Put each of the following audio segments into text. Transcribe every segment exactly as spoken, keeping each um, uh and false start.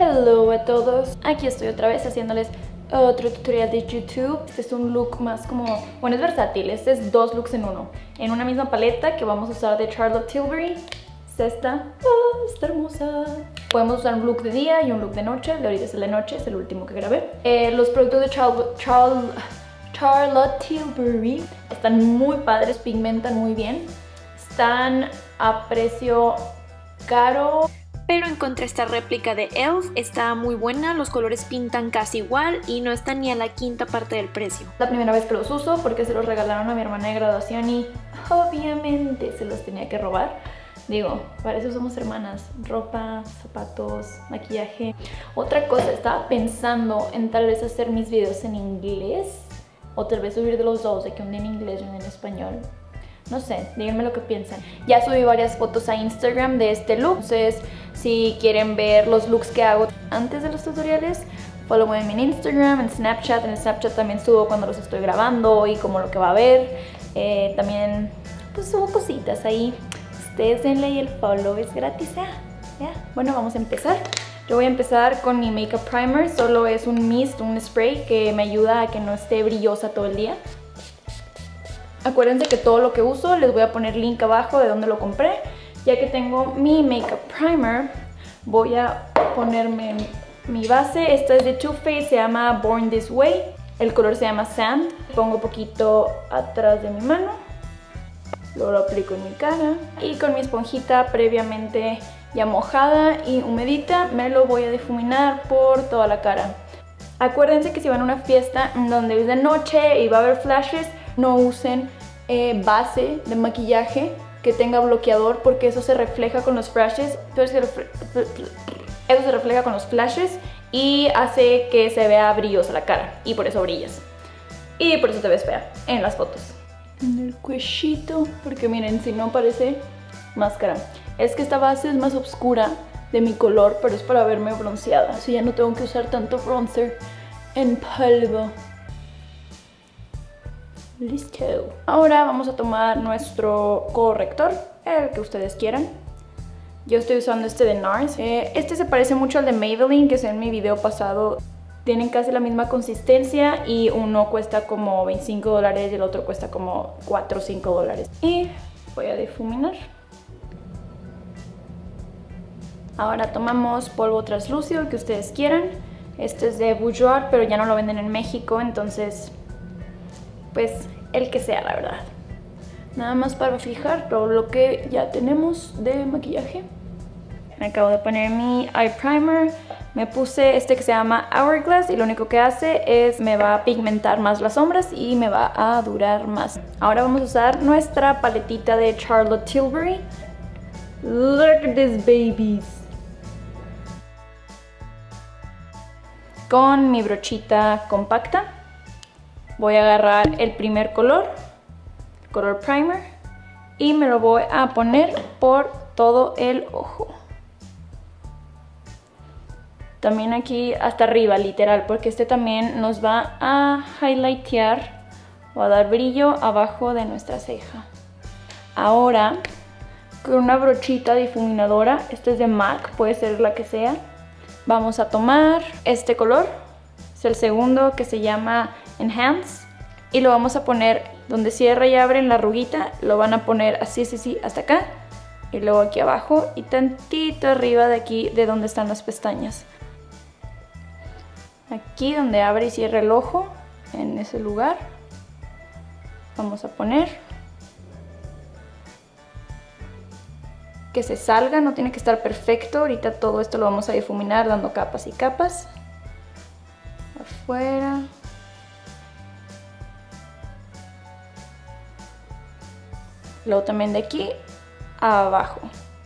Hello a todos, aquí estoy otra vez haciéndoles otro tutorial de YouTube. Este es un look más como, bueno, es versátil, este es dos looks en uno, en una misma paleta que vamos a usar de Charlotte Tilbury. Es esta, oh, está hermosa. Podemos usar un look de día y un look de noche. El de ahorita es el de noche, es el último que grabé. Eh, los productos de Char Char Charlotte Tilbury están muy padres, pigmentan muy bien. Están a precio caro, pero encontré esta réplica de E L F, está muy buena, los colores pintan casi igual y no está ni a la quinta parte del precio. La primera vez que los uso porque se los regalaron a mi hermana de graduación y obviamente se los tenía que robar. Digo, para eso somos hermanas, ropa, zapatos, maquillaje. Otra cosa, estaba pensando en tal vez hacer mis videos en inglés o tal vez subir de los dos, de que un día en inglés y un día en español. No sé, díganme lo que piensan. Ya subí varias fotos a Instagram de este look, entonces si quieren ver los looks que hago antes de los tutoriales, follow me en Instagram, en Snapchat. En Snapchat también subo cuando los estoy grabando y como lo que va a ver. Eh, también pues subo cositas ahí. Ustedes denle ahí el follow, es gratis, ¿ya? ¿Ya? Bueno, vamos a empezar. Yo voy a empezar con mi Makeup Primer, solo es un mist, un spray que me ayuda a que no esté brillosa todo el día. Acuérdense que todo lo que uso les voy a poner link abajo de donde lo compré. Ya que tengo mi Makeup Primer, voy a ponerme mi base. Esta es de Too Faced, se llama Born This Way. El color se llama Sand. Pongo poquito atrás de mi mano. Luego lo aplico en mi cara. Y con mi esponjita previamente ya mojada y humedita, me lo voy a difuminar por toda la cara. Acuérdense que si van a una fiesta donde es de noche y va a haber flashes, no usen eh, base de maquillaje que tenga bloqueador porque eso se refleja con los flashes. Eso se refleja con los flashes y hace que se vea brillosa la cara y por eso brillas. Y por eso te ves fea en las fotos. En el cuellito, porque miren, si no parece máscara. Es que esta base es más oscura de mi color, pero es para verme bronceada. Así ya no tengo que usar tanto bronzer en polvo. Listo. Ahora vamos a tomar nuestro corrector, el que ustedes quieran. Yo estoy usando este de NARS. Eh, este se parece mucho al de Maybelline, que es en mi video pasado. Tienen casi la misma consistencia y uno cuesta como veinticinco dólares y el otro cuesta como cuatro o cinco dólares. Y voy a difuminar. Ahora tomamos polvo translúcido, el que ustedes quieran. Este es de Boujoir, pero ya no lo venden en México, entonces pues el que sea, la verdad. Nada más para fijar todo lo que ya tenemos de maquillaje. Me acabo de poner mi eye primer. Me puse este que se llama Hourglass y lo único que hace es me va a pigmentar más las sombras y me va a durar más. Ahora vamos a usar nuestra paletita de Charlotte Tilbury. Look at these babies. Con mi brochita compacta voy a agarrar el primer color, el color primer, y me lo voy a poner por todo el ojo. También aquí hasta arriba, literal, porque este también nos va a highlightear o a dar brillo abajo de nuestra ceja. Ahora, con una brochita difuminadora, esta es de MAC, puede ser la que sea, vamos a tomar este color, es el segundo, que se llama Enhance, y lo vamos a poner donde cierra y abre en la arruguita. Lo van a poner así, así, así, hasta acá, y luego aquí abajo y tantito arriba de aquí, de donde están las pestañas. Aquí donde abre y cierra el ojo, en ese lugar, vamos a poner que se salga, no tiene que estar perfecto. Ahorita todo esto lo vamos a difuminar dando capas y capas. Afuera. Luego también de aquí a abajo.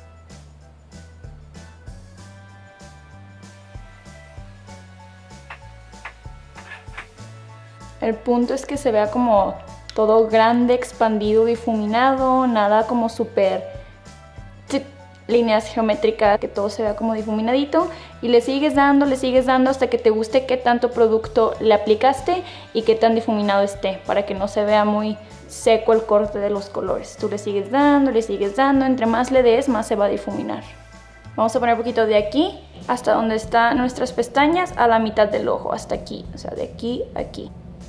El punto es que se vea como todo grande, expandido, difuminado, nada como súper líneas geométricas, que todo se vea como difuminadito. Y le sigues dando, le sigues dando hasta que te guste qué tanto producto le aplicaste y qué tan difuminado esté, para que no se vea muy seco el corte de los colores. Tú le sigues dando, le sigues dando, entre más le des, más se va a difuminar. Vamos a poner un poquito de aquí hasta donde están nuestras pestañas, a la mitad del ojo, hasta aquí, o sea, de aquí a aquí.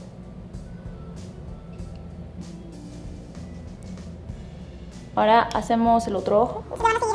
Ahora hacemos el otro ojo.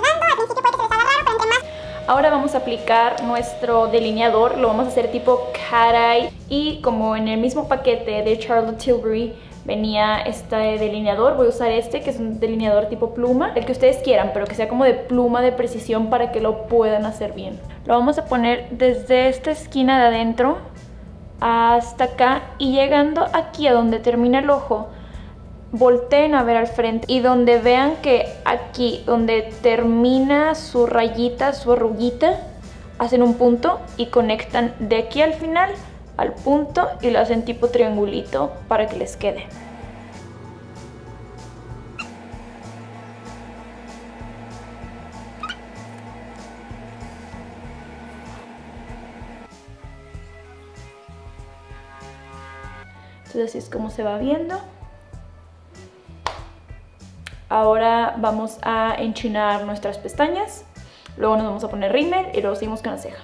Ahora vamos a aplicar nuestro delineador, lo vamos a hacer tipo cat eye, y como en el mismo paquete de Charlotte Tilbury venía este delineador, voy a usar este que es un delineador tipo pluma, el que ustedes quieran, pero que sea como de pluma de precisión para que lo puedan hacer bien. Lo vamos a poner desde esta esquina de adentro hasta acá, y llegando aquí a donde termina el ojo, volteen a ver al frente y donde vean que aquí donde termina su rayita, su arruguita, hacen un punto y conectan de aquí al final al punto y lo hacen tipo triangulito para que les quede. Entonces así es como se va viendo. Ahora vamos a enchinar nuestras pestañas, luego nos vamos a poner rímel y luego seguimos con la ceja.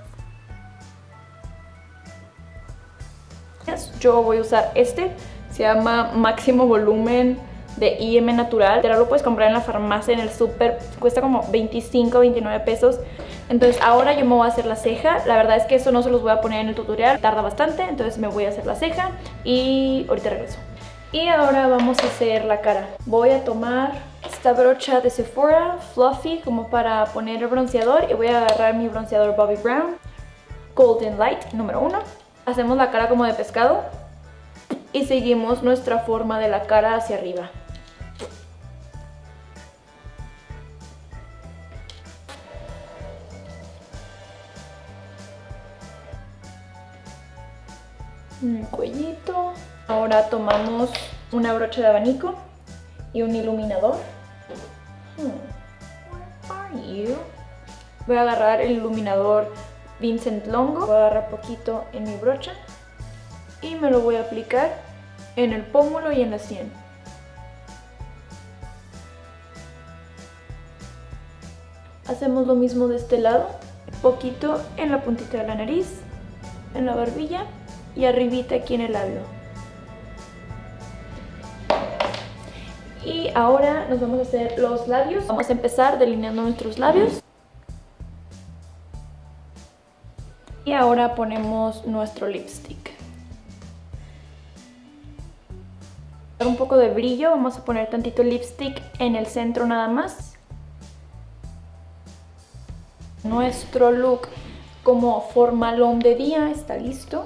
Yo voy a usar este, se llama Máximo Volumen de I M Natural. Ahora lo puedes comprar en la farmacia, en el súper, cuesta como veinticinco, veintinueve pesos. Entonces ahora yo me voy a hacer la ceja. La verdad es que eso no se los voy a poner en el tutorial, tarda bastante, entonces me voy a hacer la ceja y ahorita regreso. Y ahora vamos a hacer la cara. Voy a tomar esta brocha de Sephora, Fluffy, como para poner el bronceador, y voy a agarrar mi bronceador Bobbi Brown Golden Light número uno. Hacemos la cara como de pescado y seguimos nuestra forma de la cara hacia arriba. El cuellito. Ahora tomamos una brocha de abanico y un iluminador. Hmm. Where are you? Voy a agarrar el iluminador Vincent Longo. Voy a agarrar poquito en mi brocha y me lo voy a aplicar en el pómulo y en la sien. Hacemos lo mismo de este lado. Poquito en la puntita de la nariz, en la barbilla y arribita aquí en el labio. Y ahora nos vamos a hacer los labios. Vamos a empezar delineando nuestros labios. Y ahora ponemos nuestro lipstick. Para un poco de brillo vamos a poner tantito lipstick en el centro nada más. Nuestro look como formalón de día está listo.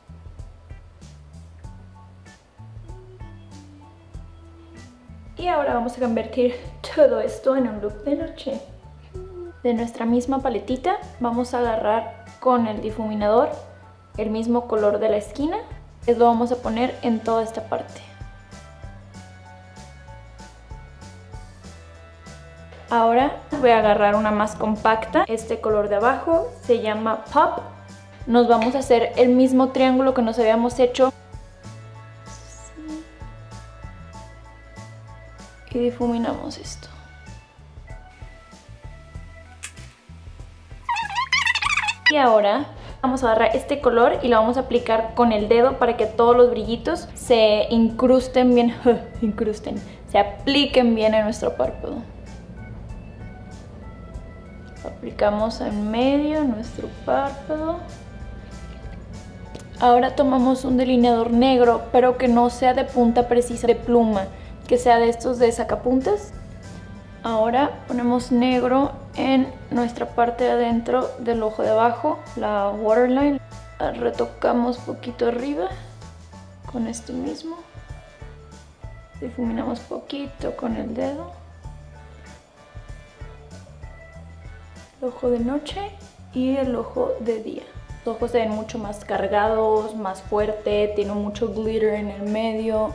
Y ahora vamos a convertir todo esto en un look de noche. De nuestra misma paletita vamos a agarrar con el difuminador el mismo color de la esquina. Y lo vamos a poner en toda esta parte. Ahora voy a agarrar una más compacta. Este color de abajo se llama Pop. Nos vamos a hacer el mismo triángulo que nos habíamos hecho. Y difuminamos esto. Y ahora vamos a agarrar este color y lo vamos a aplicar con el dedo para que todos los brillitos se incrusten bien, incrusten, se apliquen bien en nuestro párpado. Aplicamos en medio nuestro párpado. Ahora tomamos un delineador negro, pero que no sea de punta precisa, de pluma, que sea de estos de sacapuntas. Ahora ponemos negro en nuestra parte de adentro del ojo de abajo, la waterline. Retocamos poquito arriba con este mismo. Difuminamos poquito con el dedo. El ojo de noche y el ojo de día. Los ojos se ven mucho más cargados, más fuerte, tiene mucho glitter en el medio.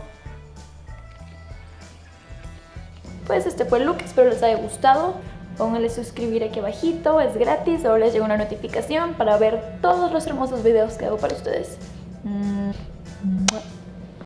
Pues este fue el look, espero les haya gustado. Pónganle suscribir aquí abajito, es gratis, ahora les llega una notificación para ver todos los hermosos videos que hago para ustedes.